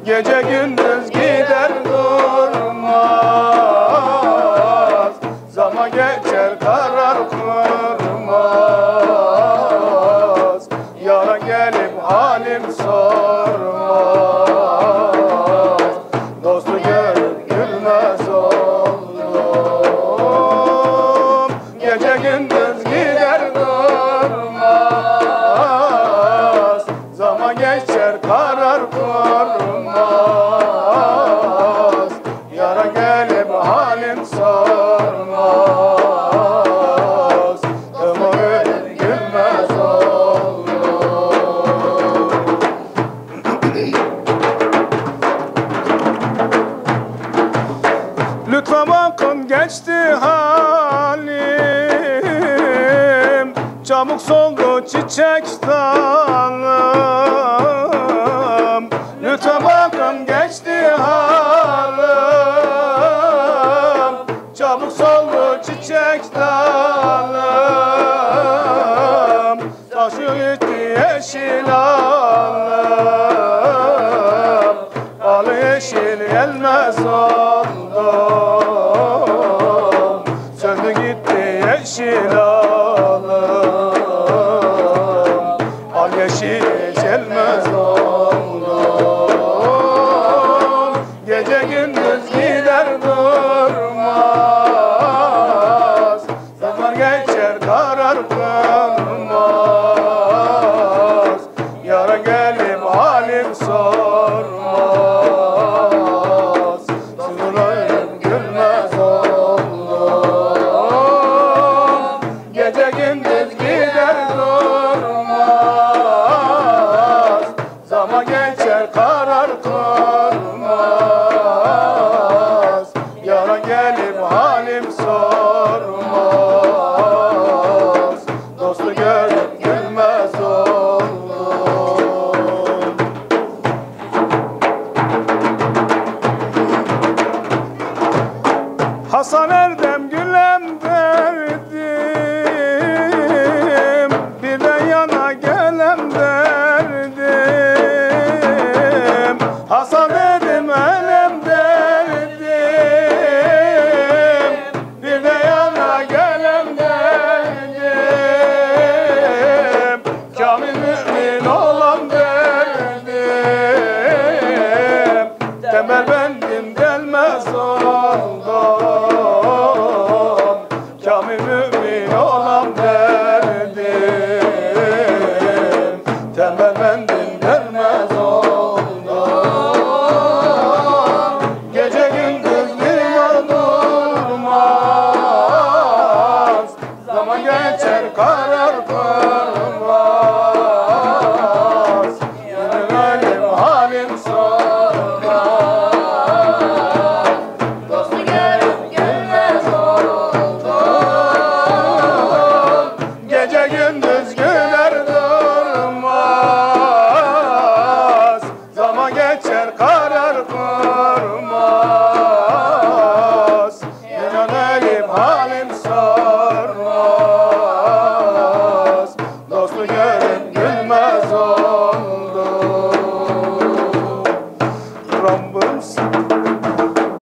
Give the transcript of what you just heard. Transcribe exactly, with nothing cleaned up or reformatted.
Gece gündüz gider durmaz, zaman geçer karar kılmaz. Yara gelip halim sormaz, dostu görüp gülmez oldum. Gece gündüz gider durmaz, zaman geçer karar kılmaz. Yara gelip halim sormaz, ömür gülmez oldum. Lütfen bakın geçti halim, çabuk soldu çiçek dalım. Lütfen bakın geçti halim, çabuk soldu çiçek dalım. Taşı gitti yeşil alım, al yeşil gelmez oldum. Söndü gitti yeşil alım, al yeşil gelmez oldum. Gece gündüz gider durmaz, zaman geçer karar kılmaz. Yara gelip halim sormaz, sınırlarım gülmez oldum. Gece gündüz gider durmaz, zaman geçer karar kılmaz. Yara gelip halim sormaz, dostu görüp gülmez oldum. Hasan Erdem Gülem derdim, birden yana gelem derdim. Hasan dedim elem derdim, birden yana gelem derdim. Kamil mümin olan derdim, temel bendim gelmez oldum. Kamil mümin olan derdim, temel bendim gelmez oldum. Gece gündüz liman durmaz, zaman geçer karar kılmaz. Yine benim halim sormaz, dostu görüp gülmez oldum. Gece gündüz güler durmaz, zaman geçer karar kılmaz. İnan elim halim sormaz, dostu görüp gülmez oldum. Rabbim